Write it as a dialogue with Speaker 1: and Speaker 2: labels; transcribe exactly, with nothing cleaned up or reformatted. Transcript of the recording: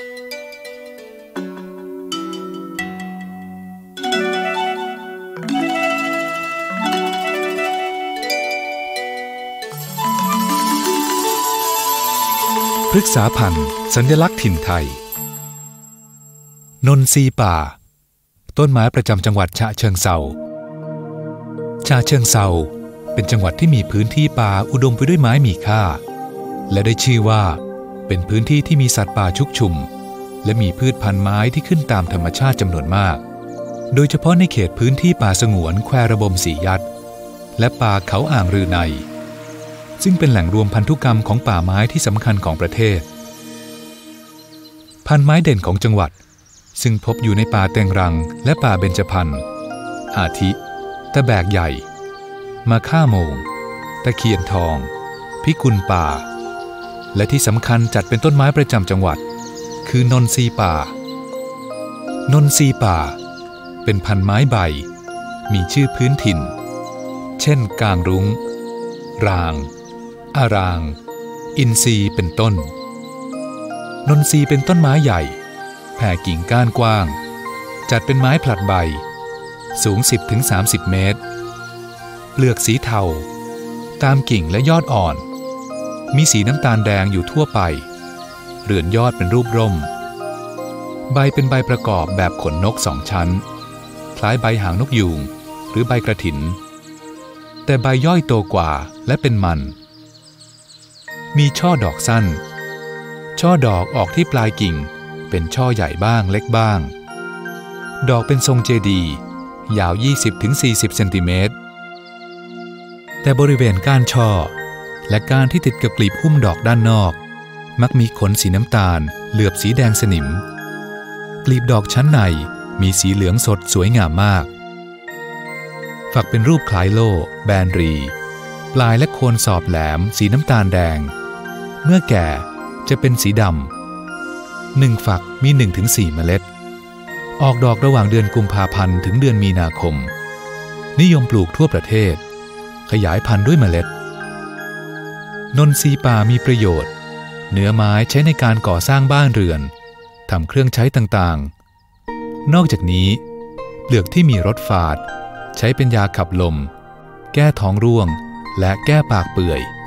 Speaker 1: พฤกษาพันธุ์สัญลักษณ์ถิ่นไทยนนทรีป่าต้นไม้ประจำจังหวัดฉะเชิงเทราฉะเชิงเทราเป็นจังหวัดที่มีพื้นที่ป่าอุดมไปด้วยไม้มีค่าและได้ชื่อว่าเป็นพื้นที่ที่มีสัตว์ป่าชุกชุมและมีพืชพันธุ์ไม้ที่ขึ้นตามธรรมชาติจำนวนมากโดยเฉพาะในเขตพื้นที่ป่าสงวนแควระบมสียัดและป่าเขาอ่างรือในซึ่งเป็นแหล่งรวมพันธุกรรมของป่าไม้ที่สำคัญของประเทศพันธุ์ไม้เด่นของจังหวัดซึ่งพบอยู่ในป่าแตงรังและป่าเบญจพรรณอาทิตะแบกใหญ่มะค่าโมงตะเคียนทองพิกุลป่าและที่สำคัญจัดเป็นต้นไม้ประจำจังหวัดคือนนทรีป่านนทรีป่าเป็นพันธุ์ไม้ใบมีชื่อพื้นถิ่นเช่นกางรุ้งรางอารางอินทรีเป็นต้นนนทรีเป็นต้นไม้ใหญ่แผ่กิ่งก้านกว้างจัดเป็นไม้ผลัดใบสูง สิบถึงสามสิบ เมตรเปลือกสีเทาตามกิ่งและยอดอ่อนมีสีน้ำตาลแดงอยู่ทั่วไปเรือนยอดเป็นรูปร่มใบเป็นใบประกอบแบบขนนกสองชั้นคล้ายใบหางนกยูงหรือใบกระถินแต่ใบย่อยโตกว่าและเป็นมันมีช่อดอกสั้นช่อดอกออกที่ปลายกิ่งเป็นช่อใหญ่บ้างเล็กบ้างดอกเป็นทรงเจดีย์ยาว ยี่สิบถึงสี่สิบ เซนติเมตรแต่บริเวณก้านช่อและก้านที่ติดกับกลีบหุ้มดอกด้านนอกมักมีขนสีน้ำตาลเหลือบสีแดงสนิมกลีบดอกชั้นในมีสีเหลืองสดสวยงามมากฝักเป็นรูปคล้ายโล่แบนรีปลายและโคนสอบแหลมสีน้ำตาลแดงเมื่อแก่จะเป็นสีดำหนึ่งฝักมี หนึ่งถึงสี่ เมล็ดออกดอกระหว่างเดือนกุมภาพันธ์ถึงเดือนมีนาคมนิยมปลูกทั่วประเทศขยายพันธุ์ด้วยเมล็ดนนทรีป่ามีประโยชน์เนื้อไม้ใช้ในการก่อสร้างบ้านเรือนทำเครื่องใช้ต่างๆนอกจากนี้เปลือกที่มีรสฝาดใช้เป็นยาขับลมแก้ท้องร่วงและแก้ปากเปื่อย